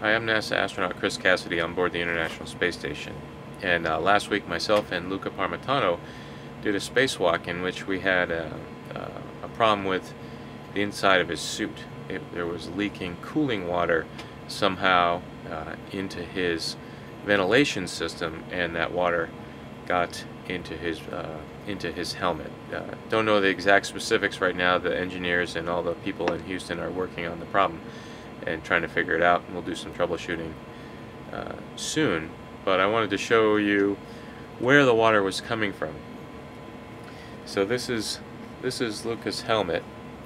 Hi, I'm NASA astronaut Chris Cassidy on board the International Space Station. And last week, myself and Luca Parmitano did a spacewalk in which we had a problem with the inside of his suit. There was leaking cooling water somehow into his ventilation system, and that water got into his helmet. Don't know the exact specifics right now. The engineers and all the people in Houston are working on the problem and trying to figure it out, and we'll do some troubleshooting soon. But I wanted to show you where the water was coming from. So this is Luca's helmet,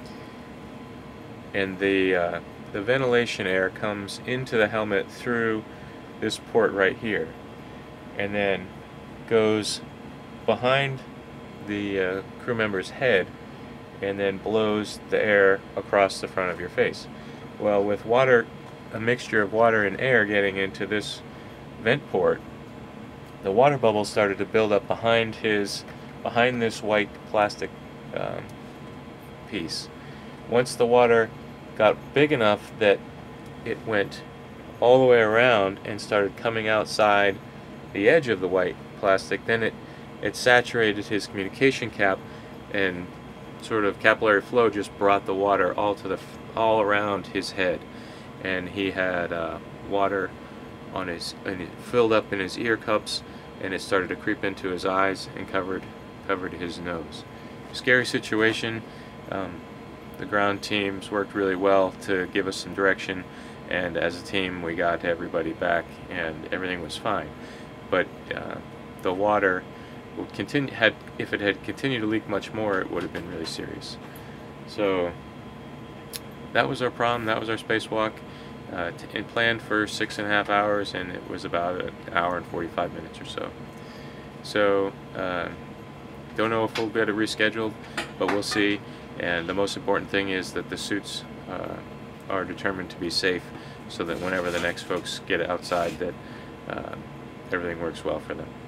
and the ventilation air comes into the helmet through this port right here, and then goes behind the crew member's head, and then blows the air across the front of your face. Well, with water, a mixture of water and air getting into this vent port, the water bubbles started to build up behind this white plastic piece. Once the water got big enough that it went all the way around and started coming outside the edge of the white plastic, then it saturated his communication cap, and sort of capillary flow just brought the water all around his head, and he had water on and it filled up in his ear cups, and it started to creep into his eyes and covered his nose. Scary situation. The ground teams worked really well to give us some direction, and as a team we got everybody back and everything was fine. But the water would continue, if it had continued to leak much more, it would have been really serious. So that was our problem. That was our spacewalk. It planned for 6.5 hours, and it was about an hour and 45 minutes or so. So don't know if we'll get it rescheduled, but we'll see. And the most important thing is that the suits are determined to be safe, so that whenever the next folks get outside, that everything works well for them.